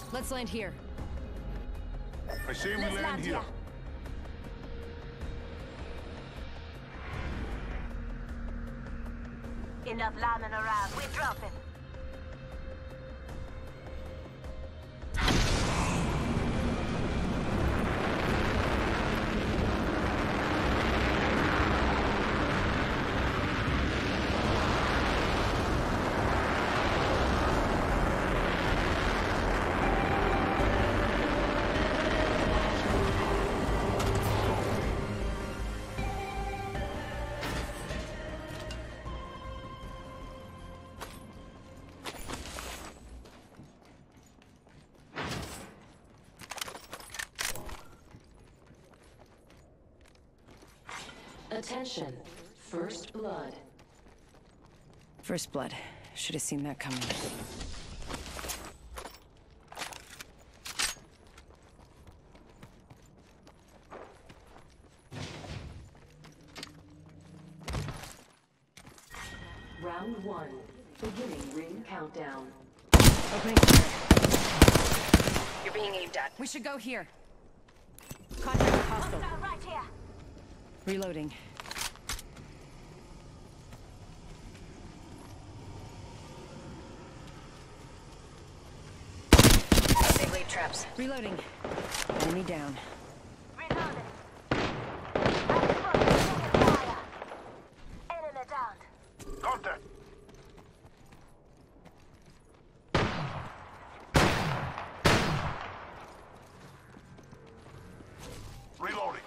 Let's land here. I say we land here. Enough lambing around. We're dropping. Attention. First blood. First blood. Should have seen that coming. Round 1. Beginning ring countdown. Opening fire. You're being aimed at. We should go here. Contact with hostile. Right here. Reloading. They laid traps. Reloading. Enemy down. Reloading. Enemy down. Contact. Reloading.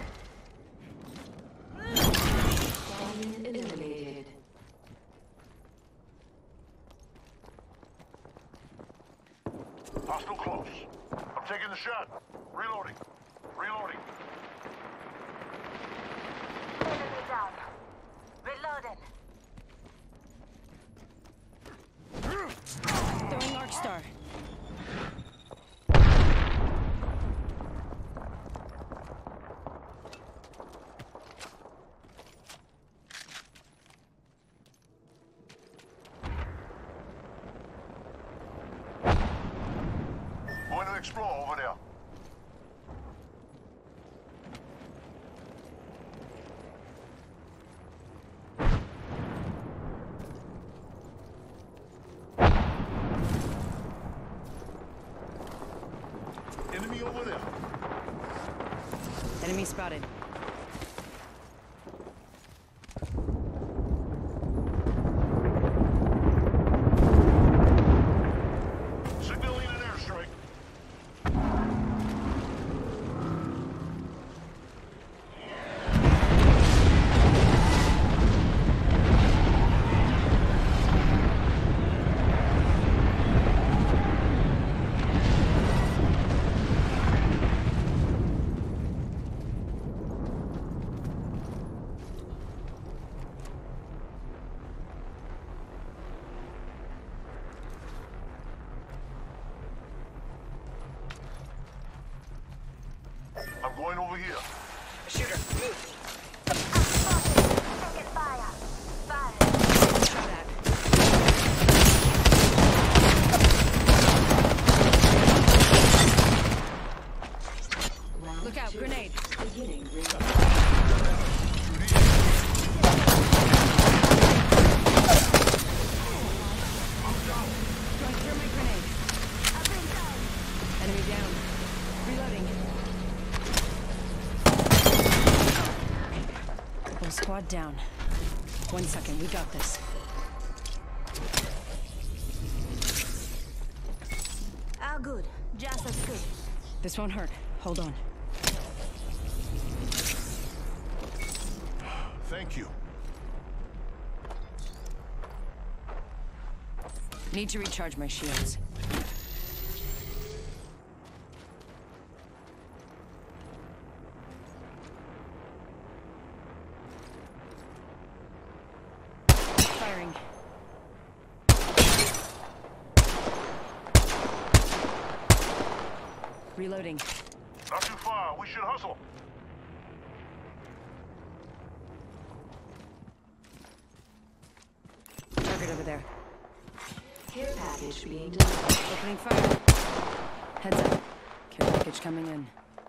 Eliminated. Hostile close. I'm taking the shot. Reloading. Reloading. Enemy down. Reloading. Throwing Arc Star. Going to explore over there. Enemy over there. Enemy spotted. Signaling an airstrike. I'm going over here. Shooter, move. Taking fire. Fire. Shot at. Round Look out, 2. grenade. Beginning ring. Going through my grenade. I've been down. Enemy down. Reloading. Whole squad down. 1 second, we got this. How good? Just as good. This won't hurt. Hold on. Thank you. Need to recharge my shields. Firing. Reloading. Not too far. We should hustle. Target over there. Care package being delivered. Opening fire. Heads up. Care package coming in.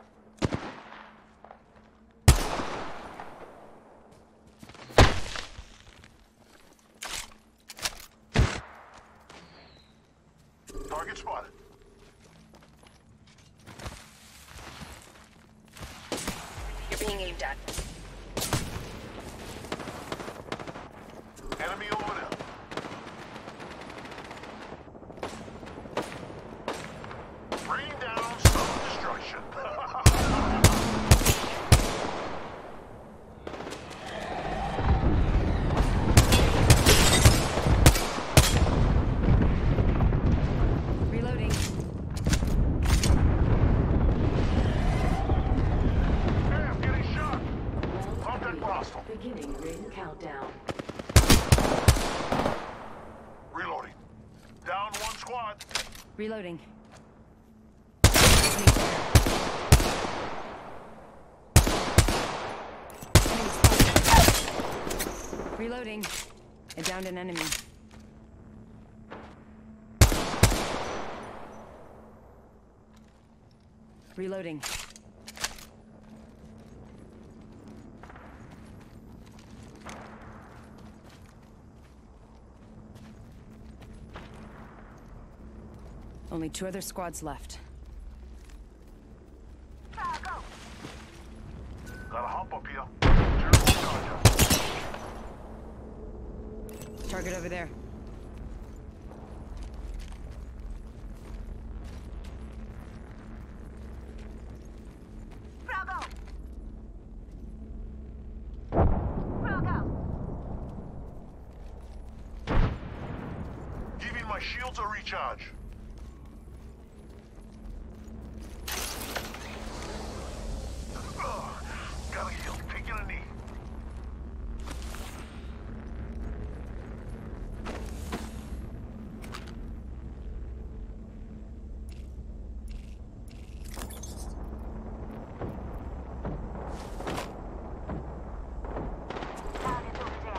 Target spotted. You're being aimed at. Enemy over there. Bring down some destruction. Reloading. Hey, I'm getting shot. Round Contact 3. hostile. Beginning ring countdown. Reloading. Down one squad. Reloading. Enemy spotted. Reloading. I downed an enemy. Reloading. Only 2 other squads left. Got a hop up here. Terrible contact. Target over there. Bravo! Bravo! Giving my shields a recharge. Gotta heal. Taking a knee. Target over there.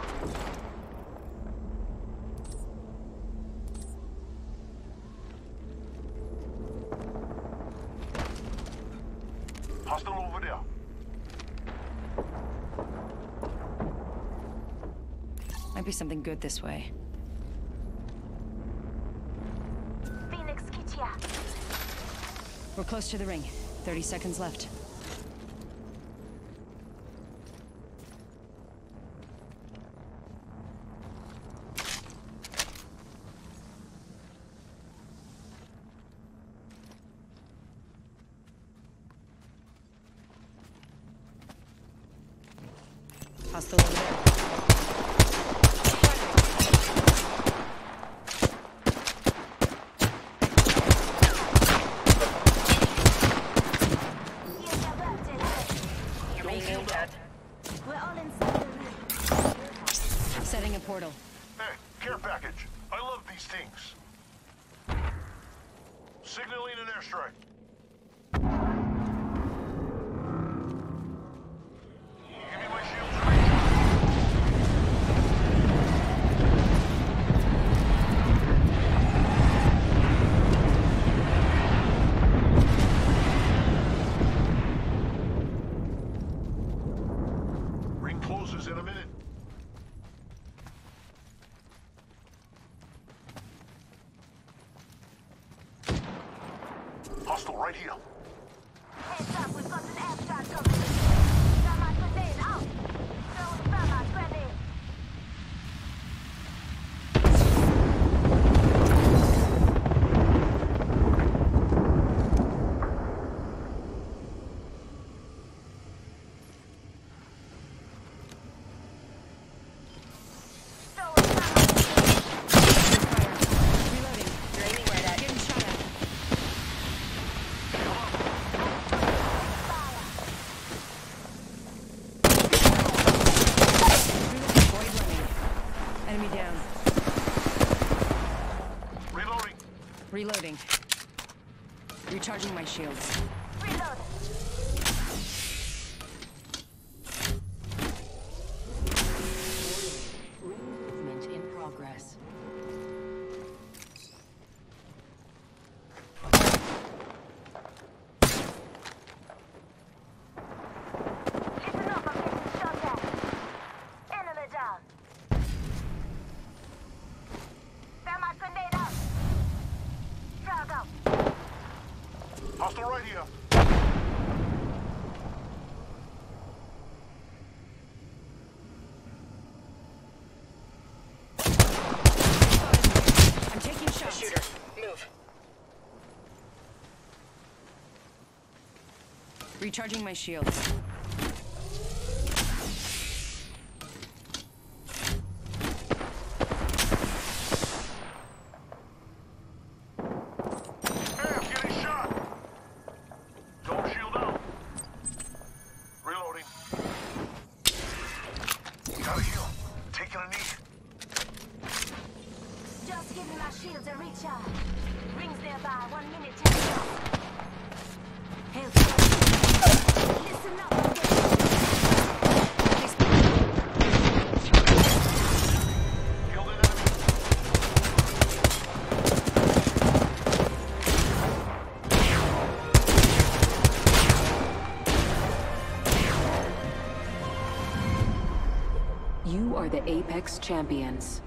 Hostile over there. Might be something good this way. Phoenix Kitia. We're close to the ring. 30 seconds left. Hostile over there. You're being aimed at. We're all inside the ring. Setting a portal. Hey, care package. I love these things. Signaling an airstrike. Give me my shields a recharge. Ring closes in a minute. Hostile right here. Heads up, we've got an airstrike coming. Thermite grenade out. Throwing thermite grenade. Throwing thermite. Reloading. You're aiming right at it. Getting shot at. Reloading. Void running. Enemy down. Reloading. Reloading. Recharging my shields. Reload. Ring movement in progress. Hostile right here. I'm taking shots. Shooter, move. Recharging my shields. Hey, I'm getting shot. Don't shield out. Reloading. Gotta heal. Taking a knee. Just give me my shields a recharge. Rings nearby, 1 minute, 10 shots. Health. Listen up and get Killed an enemy. You are the Apex Champions.